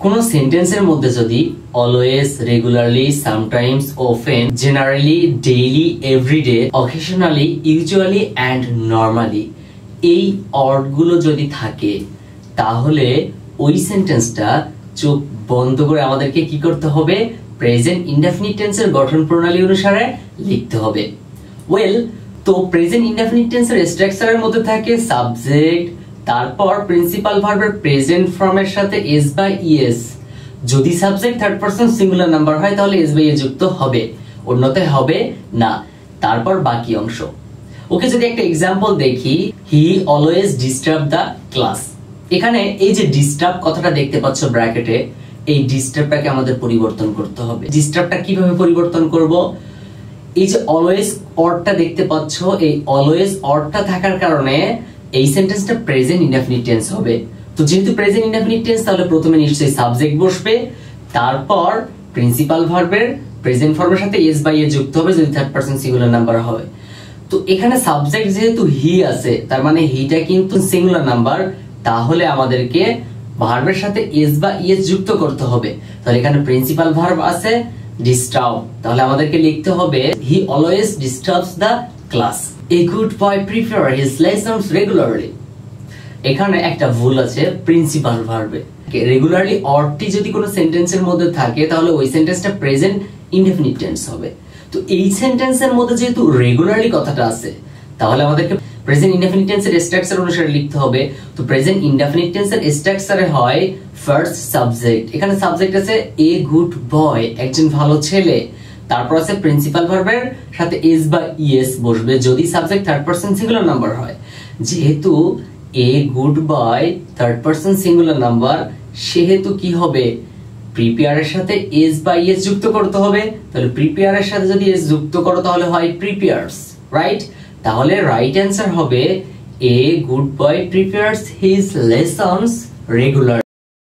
কোন সেন্টেন্সের মধ্যে যদি always, regularly, sometimes, often, generally, daily, everyday, occasionally, usually and normally এই অর্ডগুলো যদি থাকে তাহলে ওই সেন্টেন্সটা চোখ বন্ধ করে আমাদেরকে কি করতে হবে? প্রেজেন্ট ইনডেফিনিট টেন্সের গঠন প্রণালী অনুসারে লিখতে হবে। ওয়েল, তো প্রেজেন্ট ইনডেফিনিট টেন্সের স্ট্রাকচারের মধ্যে থাকে সাবজেক্ট, তারপর প্রিন্সিপাল ভার্বের প্রেজেন্ট ফর্মের সাথে এস বা ইএস। যদি subject third person singular number হয় তাহলে এস বা ইএস যুক্ত হবে, অন্যথায় হবে না। তারপর বাকি অংশ। ওকে, যদি একটা এক্সাম্পল দেখি, he always disturb the class. এখানে এই যে ডিস্টার্ব কথাটা দেখতে পাচ্ছ ব্র্যাকেটে, এই ডিস্টার্বটাকে আমাদের পরিবর্তন করতে হবে। ডিস্টার্বটা কিভাবে পরিবর্তন করব? এই যে অলওয়েজ অর্ডটা দেখতে পাচ্ছ, এই অলওয়েজ অর্ডটা থাকার কারণে এই সেন্টেন্সটা প্রেজেন্ট ইনডেফিনিট টেন্স হবে। তো যেহেতু প্রেজেন্ট ইনডেফিনিট টেন্স, তাহলে প্রথমে নিশ্চয়ই সাবজেক্ট বসবে, তারপর প্রিন্সিপাল ভার্বের প্রেজেন্ট ফর্মের সাথে এস বা ইএস যুক্ত হবে যদি থার্ড পারসন সিঙ্গুলার নাম্বার হয়। তো এখানে সাবজেক্ট যেহেতু হি আছে, তার মানে হিটা কিন্তু সিঙ্গুলার নাম্বার, তাহলে আমাদেরকে ভার্বের সাথে এস বা ইএস যুক্ত করতে হবে। তাহলে এখানে প্রিন্সিপাল ভার্ব আছে ডিস্টার্ব, তাহলে আমাদেরকে লিখতে হবে he always disturbs the class. A good boy prepare his lessons regularly। এখানে একটা ভুল আছে প্রিন্সিপাল ভার্বে। রেগুলারলি অর্ডটি যদি কোনো সেন্টেন্সের মধ্যে থাকে তাহলে ওই সেন্টেন্সটা প্রেজেন্ট ইনডেফিনিট টেন্স হবে। তো এই সেন্টেন্সের মধ্যে যেহেতু রেগুলারলি কথাটা আছে, তাহলে আমাদেরকে প্রেজেন্ট ইনডেফিনিট টেন্সের স্ট্রাকচার অনুসারে লিখতে হবে। তো প্রেজেন্ট ইনডেফিনিট টেন্সের স্ট্রাকচারে হয় ফার্স্ট সাবজেক্ট, এখানে সাবজেক্ট আছে এ গুড বয়, একজন ভালো ছেলে। তারপর আছে প্রিন্সিপাল ভার্বের সাথে এস বা ইএস বসবে যদি subject third person singular number হয়। যেহেতু a good boy third person singular number, সেহেতু কি হবে? প্রিপেয়ারের সাথে এস বা ইএস যুক্ত করতে হবে। তাহলে প্রিপেয়ারের সাথে যদি এস যুক্ত করো তাহলে হয় প্রিপেয়ার্স, রাইট? তাহলে রাইট অ্যান্সার হবে a good boy prepares his lessons regular.